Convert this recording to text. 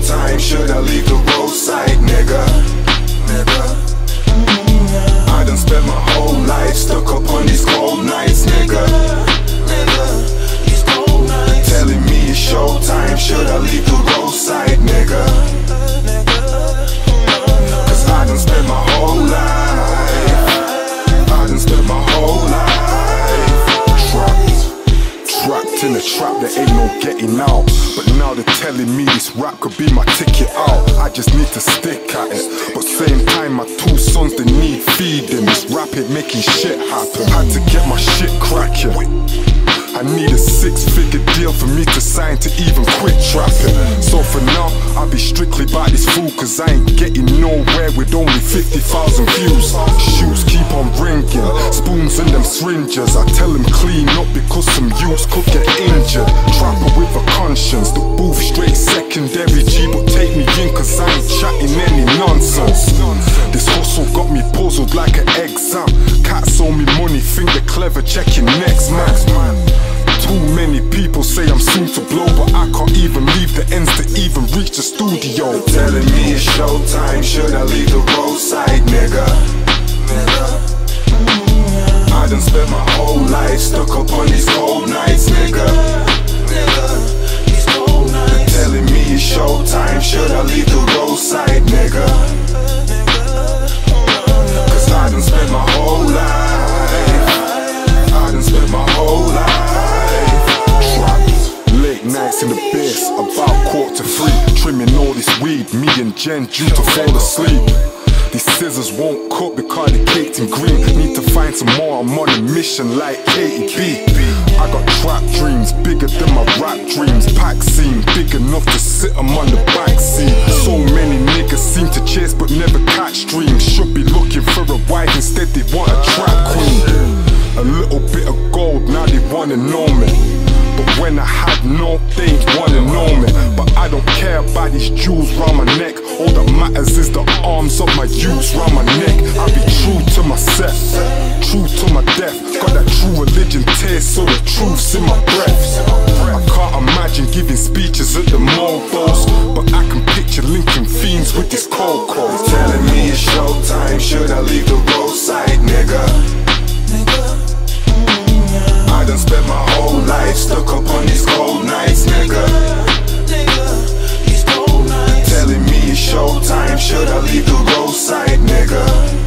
showtime, should I leave the roadside, nigga? I done spent my whole life stuck up on these cold nights, nigga. These cold nights. Telling me it's showtime, should I leave the roadside, nigga? Cause I done spent my whole life, I done spent my whole life trapped in a trap, there ain't no getting out. But now they're telling me this rap could be my ticket out. I just need to stick at it, but same time my two sons, they need feeding. This rap ain't making shit happen, had to get my shit cracking. I need a 6-figure deal for me to sign to even quit trapping. So for now, I'll be strictly by this fool, cause I ain't getting nowhere with only 50,000 views. Shoes keep on ringing, spoons and them syringes. I tell them clean up because some youths could get injured. Trapper with a conscience, the booth straight secondary G, but take me in cause I ain't chatting any nonsense. This hustle got me puzzled like an exam. Cats owe me money, think they're clever, checking next man. Too many people say I'm soon to blow, but I can't even leave the ends to even reach the studio. They're telling me it's showtime, should I leave the roadside, nigga? I done spent my whole life stuck up on these cold nights, nigga. These cold nights. They're telling me it's showtime, should I leave the roadside, nigga? Cause I done spent my whole life, I done spent my whole life late nights in the base, about 2:45, trimming all this weed, me and Jen due to fall asleep. These scissors won't cut because they caked in green. Need to find some more, I'm on a mission like KTB. I got trap dreams, bigger than my rap dreams. Pack scene, big enough to sit them on the back seat. So many niggas seem to chase but never catch dreams. Should be looking for a wife, instead they want a trap queen. A little bit of gold, now they wanna know me. But when I had no, they ain't wanna know me. But I don't care about these jewels round my neck. All that matters is the arms of my youths round my neck. I be true to myself, true to my death. Got that true religion taste, so the truth's in my breath. I can't imagine giving speeches at the mobiles, but I can picture linking fiends with this cold cold. Telling me it's showtime, should I leave the roadside, nigga? I done spent my whole life stuck up on these cold nights, nigga. These cold nights. Telling me it's showtime, should I leave the roadside, nigga?